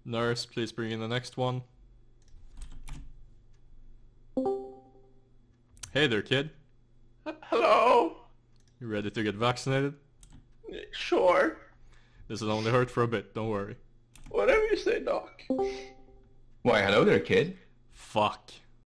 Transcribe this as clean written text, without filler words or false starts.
Nurse, please bring in the next one. Hey there, kid. Hello? You ready to get vaccinated? Sure. This will only hurt for a bit, don't worry. Whatever you say, Doc. Why, hello there, kid. Fuck.